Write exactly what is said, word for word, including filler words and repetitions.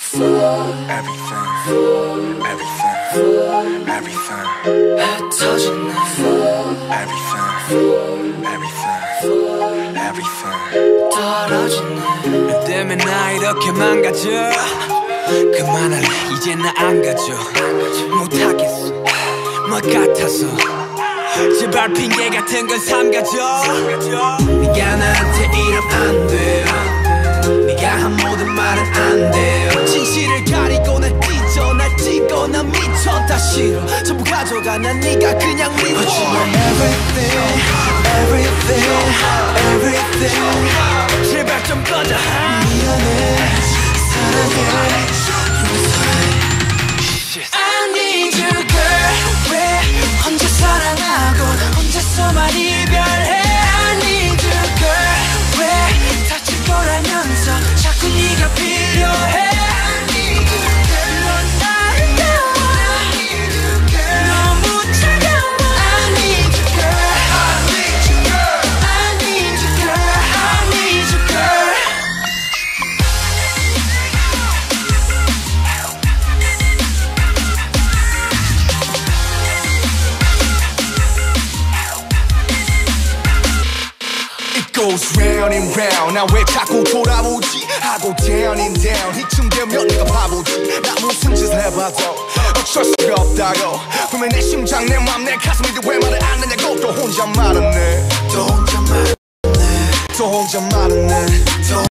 everything, everything, everything. 흩어진 내 everything, everything, everything. 떨어진 내 때문에 나 이렇게 망가져. 그만할래 이제 나 안 가져. 못하겠어 뭐 같아서. 제발 핑계 같은 건 삼가져. 네가 나한테 이러면 안 돼요. 네가 한 모든 말은 안 돼요. 진실을 가리고 날 찢어 날 찢고 난 미쳐 다 싫어. 전부 가져가 난 네가 그냥 미워. But you are everything, everything, everything. 제발 좀 꺼져. 미안해 사랑해 I need you girl. 왜 혼자 사랑하고 혼자서만 이별해. I need you girl. 왜 다칠 거라면서 자꾸 네가 필요해. I need you girl. 넌 나를 깨워. I need you girl. 너무 차가워. I need you girl. I need you girl. I need you girl. I need you girl. goes round and round. 나 왜 자꾸 돌아오지 하고 down and down. 이쯤 되면 내가 바보지. 나 무슨 짓을 해봐도 어쩔 수가 없다고. 분명 내 심장 내 맘 내 가슴인데 왜 말을 안 하냐고. 또 혼자 말았네 또 혼자 말았네 또 혼자 말았네 또